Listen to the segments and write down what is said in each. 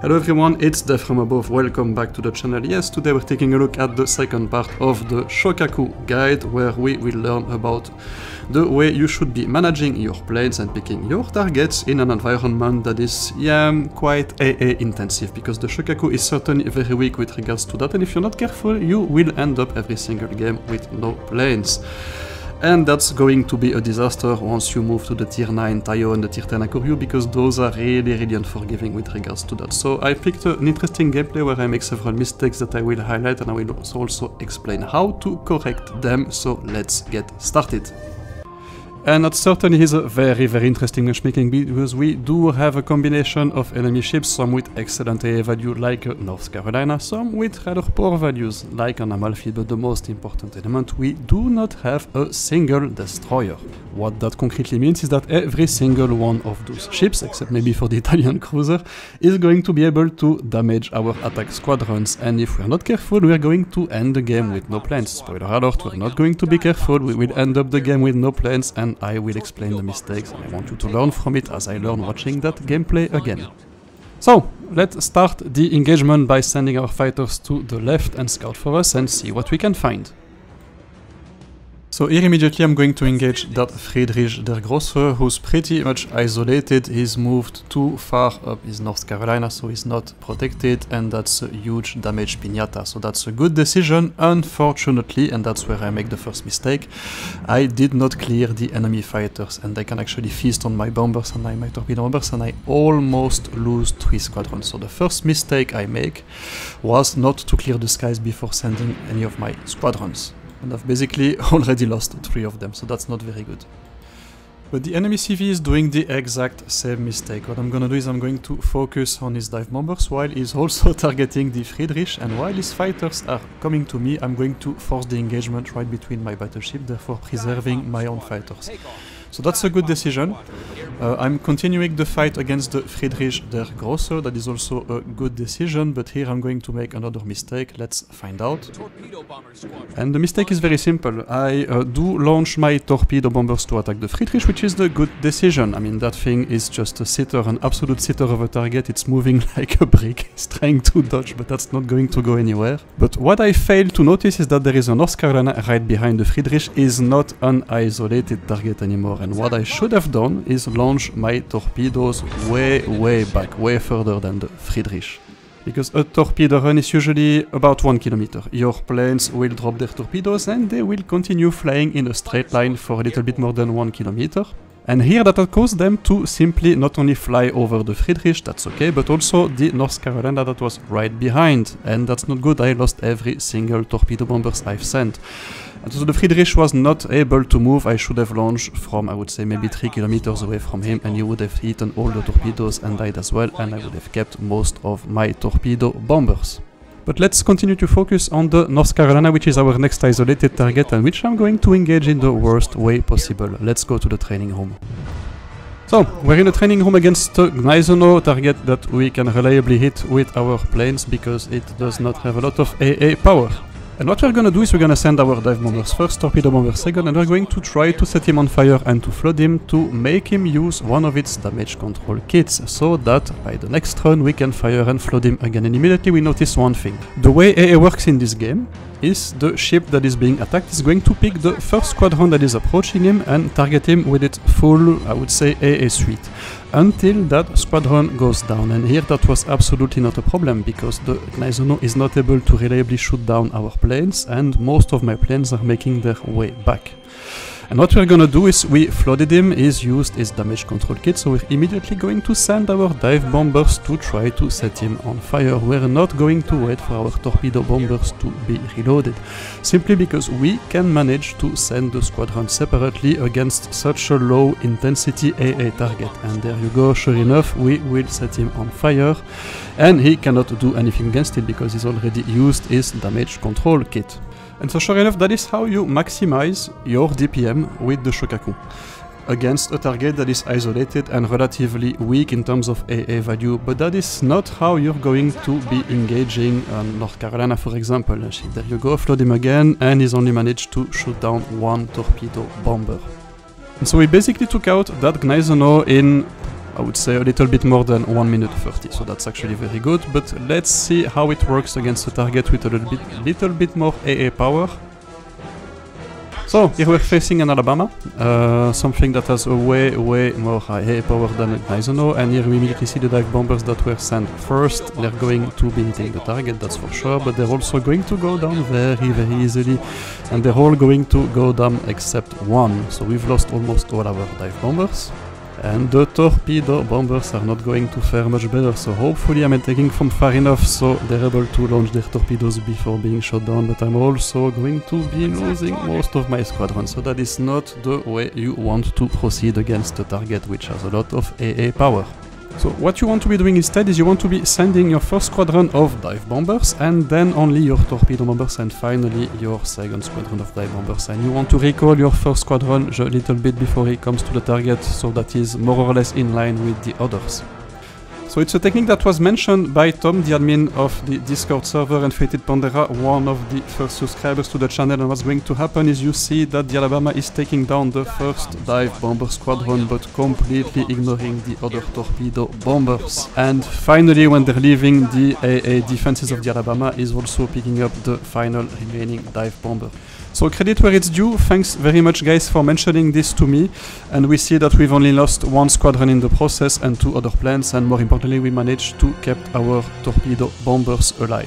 Hello everyone, it's DeathFromAbove, welcome back to the channel. Yes, today we're taking a look at the second part of the Shokaku guide, where we will learn about the way you should be managing your planes and picking your targets in an environment that is, quite AA intensive, because the Shokaku is certainly very weak with regards to that, and if you're not careful, you will end up every single game with no planes. And that's going to be a disaster once you move to the tier 9 Taiho and the tier 10 Hakuryu, because those are really unforgiving with regards to that. So I picked an interesting gameplay where I make several mistakes that I will highlight, and I will also explain how to correct them, so let's get started. And that certainly is a very interesting matchmaking, because we do have a combination of enemy ships, some with excellent AA value like North Carolina, some with rather poor values like an Amalfi, but the most important element, we do not have a single destroyer. What that concretely means is that every single one of those ships, except maybe for the Italian cruiser, is going to be able to damage our attack squadrons, and if we're not careful, we're going to end the game with no planes. Spoiler alert, we're not going to be careful, we will end up the game with no planes, and I will explain the mistakes, and I want you to learn from it as I learn watching that gameplay again. So, let's start the engagement by sending our fighters to the left and scout for us and see what we can find. So here immediately I'm going to engage that Friedrich der Grosse, who's pretty much isolated. He's moved too far up his North Carolina, so he's not protected, and that's a huge damage piñata. So that's a good decision, unfortunately, and that's where I make the first mistake. I did not clear the enemy fighters, and they can actually feast on my bombers and my torpedo bombers, and I almost lose 3 squadrons. So the first mistake I make was not to clear the skies before sending any of my squadrons. And I've basically already lost 3 of them, so that's not very good. But the enemy CV is doing the exact same mistake. What I'm gonna do is I'm going to focus on his dive bombers while he's also targeting the Friedrich, and while his fighters are coming to me, I'm going to force the engagement right between my battleship, therefore preserving my own fighters. So that's a good decision. I'm continuing the fight against the Friedrich der Grosse. That is also a good decision, but here I'm going to make another mistake. Let's find out. And the mistake is very simple. I do launch my torpedo bombers to attack the Friedrich, which is the good decision. I mean, that thing is just a sitter, an absolute sitter of a target. It's moving like a brick. It's trying to dodge, but that's not going to go anywhere. But what I failed to notice is that there is a North Carolina right behind the Friedrich, is not an isolated target anymore. And what I should have done is launch my torpedoes way back, way further than the Friedrich. Because a torpedo run is usually about 1 kilometer. Your planes will drop their torpedoes and they will continue flying in a straight line for a little bit more than 1 kilometer. And here that caused them to simply not only fly over the Friedrich, that's okay, but also the North Carolina that was right behind. And that's not good, I lost every single torpedo bombers I've sent. And so the Friedrich was not able to move. I should have launched from, I would say, maybe 3 kilometers away from him, and he would have eaten all the torpedoes and died as well, and I would have kept most of my torpedo bombers. But let's continue to focus on the North Carolina, which is our next isolated target, and which I'm going to engage in the worst way possible. Let's go to the training room. So, we're in the training room against a Gneisenau target that we can reliably hit with our planes, because it does not have a lot of AA power. And what we're gonna do is we're gonna send our dive bombers first, torpedo bombers second, and we're going to try to set him on fire and to flood him to make him use one of its damage control kits, so that by the next run we can fire and flood him again. And immediately we notice one thing. The way AA works in this game is the ship that is being attacked is going to pick the first squadron that is approaching him and target him with its full, I would say, AA suite, until that squadron goes down. And here that was absolutely not a problem, because the Gneisenau is not able to reliably shoot down our planes, and most of my planes are making their way back. And what we're gonna do is we flooded him, he's used his damage control kit, so we're immediately going to send our dive bombers to try to set him on fire. We're not going to wait for our torpedo bombers to be reloaded, simply because we can manage to send the squadron separately against such a low intensity AA target. And there you go, sure enough, we will set him on fire, and he cannot do anything against it because he's already used his damage control kit. And so sure enough, that is how you maximize your DPM with the Shokaku against a target that is isolated and relatively weak in terms of AA value, but that is not how you're going to be engaging North Carolina, for example. There you go, flood him again, and he's only managed to shoot down 1 torpedo bomber. And so we basically took out that Gneisenau in I would say a little bit more than 1 minute 30, so that's actually very good. But let's see how it works against a target with a little bit more AA power. So here we're facing an Alabama, something that has a way more high power than Gneisenau, and here we immediately see the dive bombers that were sent first. They're going to be hitting the target, that's for sure, but they're also going to go down very easily, and they're all going to go down except one. So we've lost almost all our dive bombers. And the torpedo bombers are not going to fare much better, so hopefully I'm attacking from far enough so they're able to launch their torpedoes before being shot down, but I'm also going to be losing most of my squadron, so that is not the way you want to proceed against a target which has a lot of AA power. So what you want to be doing instead is you want to be sending your first squadron of dive bombers and then only your torpedo bombers and finally your second squadron of dive bombers, and you want to recall your first squadron a little bit before he comes to the target so that he's more or less in line with the others. So it's a technique that was mentioned by Tom, the admin of the Discord server, and Fated Pandera, one of the first subscribers to the channel, and what's going to happen is you see that the Alabama is taking down the first dive bomber squadron but completely ignoring the other torpedo bombers. And finally, when they're leaving, the AA defenses of the Alabama is also picking up the final remaining dive bomber. So credit where it's due, thanks very much guys for mentioning this to me, and we see that we've only lost one squadron in the process and 2 other planes, and more importantly we managed to keep our torpedo bombers alive.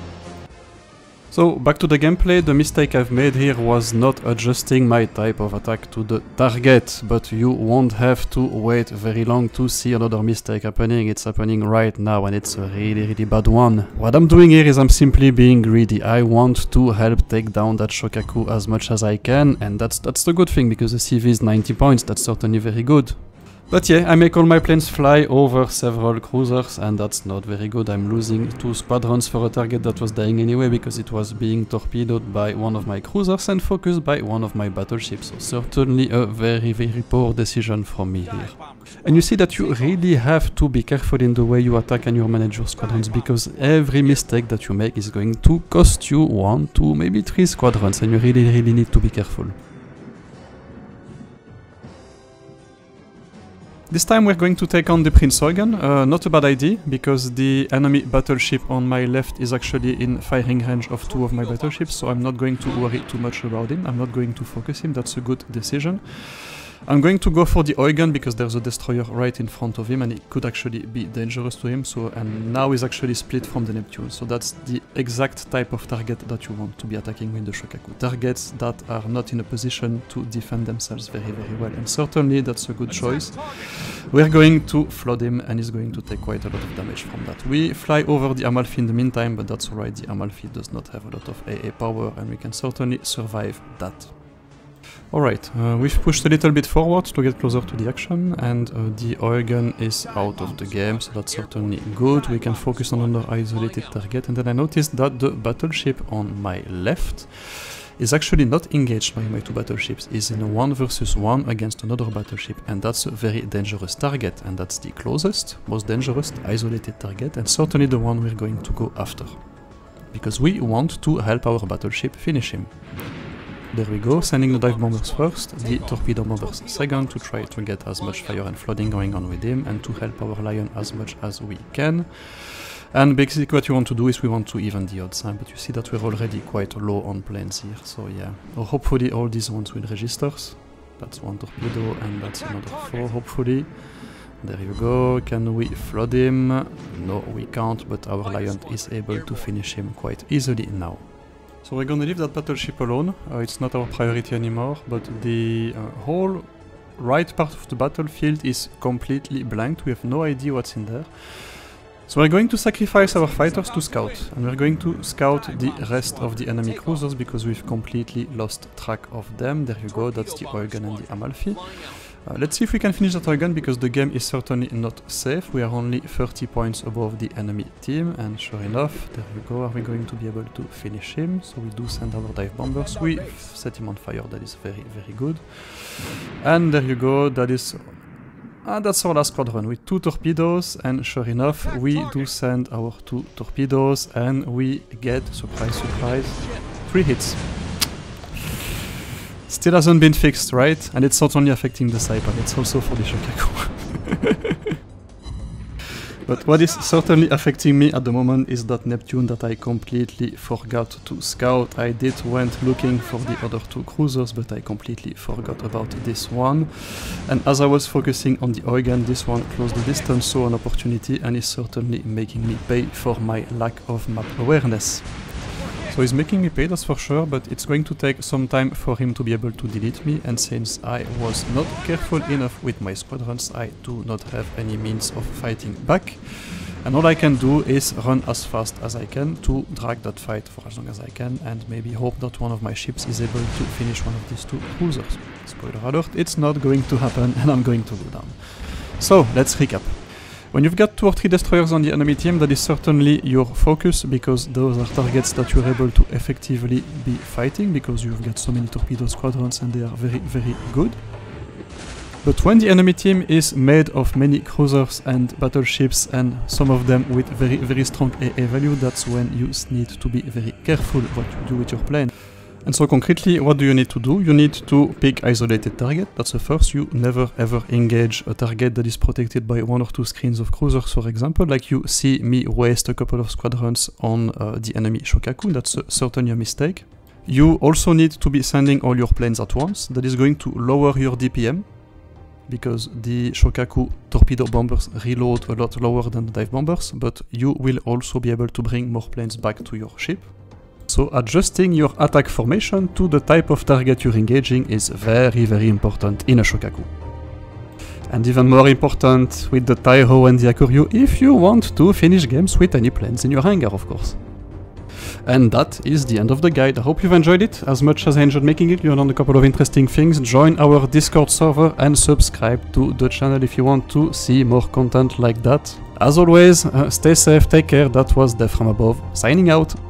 So back to the gameplay, the mistake I've made here was not adjusting my type of attack to the target, but you won't have to wait very long to see another mistake happening. It's happening right now and it's a really bad one. What I'm doing here is I'm simply being greedy. I want to help take down that Shokaku as much as I can, and that's the good thing, because the CV is 90 points, that's certainly very good. But yeah, I make all my planes fly over several cruisers, and that's not very good. I'm losing 2 squadrons for a target that was dying anyway because it was being torpedoed by one of my cruisers and focused by one of my battleships. So certainly a very poor decision from me here. And you see that you really have to be careful in the way you attack and you manage your squadrons, because every mistake that you make is going to cost you 1, 2, maybe 3 squadrons, and you really need to be careful. This time we're going to take on the Prince Eugen, not a bad idea, because the enemy battleship on my left is actually in firing range of 2 of my battleships, so I'm not going to worry too much about him, I'm not going to focus him, that's a good decision. I'm going to go for the Eugen because there's a destroyer right in front of him and it could actually be dangerous to him, so, and now he's actually split from the Neptune, so that's the exact type of target that you want to be attacking with the Shokaku. Targets that are not in a position to defend themselves very well, and certainly that's a good choice. We're going to flood him and he's going to take quite a lot of damage from that. We fly over the Amalfi in the meantime, but that's alright, the Amalfi does not have a lot of AA power and we can certainly survive that. Alright, we've pushed a little bit forward to get closer to the action, and the Eugen is out of the game, so that's certainly good. We can focus on another isolated target, and then I noticed that the battleship on my left is actually not engaged by my 2 battleships, is in a 1 versus 1 against another battleship, and that's a very dangerous target, and that's the closest, most dangerous isolated target, and certainly the one we're going to go after, because we want to help our battleship finish him. There we go, sending the dive bombers first, the torpedo bombers second, to try to get as much fire and flooding going on with him and to help our Lion as much as we can. And basically what you want to do is we want to even the odds, but you see that we're already quite low on planes here, so yeah. Hopefully all these ones will register. That's 1 torpedo and that's another 4 hopefully. There you go, can we flood him? No, we can't, but our Lion is able to finish him quite easily now. So we're gonna leave that battleship alone, it's not our priority anymore, but the whole right part of the battlefield is completely blanked, we have no idea what's in there. So we're going to sacrifice our fighters to scout, and we're going to scout the rest of the enemy cruisers because we've completely lost track of them. There you go, that's the Eugen and the Amalfi. Let's see if we can finish that Eugen, because the game is certainly not safe. We are only 30 points above the enemy team, and sure enough, there you go, are we going to be able to finish him? So we do send our dive bombers, we set him on fire, that is very good. And there you go, that is... that's our last squadron with 2 torpedoes, and sure enough, we do send our 2 torpedoes, and we get, surprise, 3 hits. Still hasn't been fixed, right? And it's not only affecting the Saipan, it's also for the Shokaku. But what is certainly affecting me at the moment is that Neptune that I completely forgot to scout. I did went looking for the other two cruisers, but I completely forgot about this one. And as I was focusing on the Eugen, this one close the distance saw an opportunity and is certainly making me pay for my lack of map awareness. So he's making me pay, that's for sure, but it's going to take some time for him to be able to delete me, and since I was not careful enough with my squadrons, I do not have any means of fighting back. And all I can do is run as fast as I can to drag that fight for as long as I can, and maybe hope that one of my ships is able to finish one of these two cruisers. Spoiler alert, it's not going to happen, and I'm going to go down. So, let's recap. When you've got 2 or 3 destroyers on the enemy team, that is certainly your focus, because those are targets that you're able to effectively be fighting, because you've got so many torpedo squadrons and they are very, very good. But when the enemy team is made of many cruisers and battleships, and some of them with very, very strong AA value, that's when you need to be very careful what you do with your plane. And so concretely, what do you need to do? You need to pick isolated target, that's the first. You never ever engage a target that is protected by 1 or 2 screens of cruisers, for example, like you see me waste a couple of squadrons on the enemy Shokaku, that's certainly a mistake. You also need to be sending all your planes at once, that is going to lower your DPM, because the Shokaku torpedo bombers reload a lot lower than the dive bombers, but you will also be able to bring more planes back to your ship. So adjusting your attack formation to the type of target you're engaging is very, very important in a Shokaku. And even more important with the Taiho and the Hakuryu if you want to finish games with any planes in your hangar, of course. And that is the end of the guide. I hope you've enjoyed it as much as I enjoyed making it. You learned a couple of interesting things. Join our Discord server and subscribe to the channel if you want to see more content like that. As always, stay safe, take care. That was DeathFromAbove, signing out.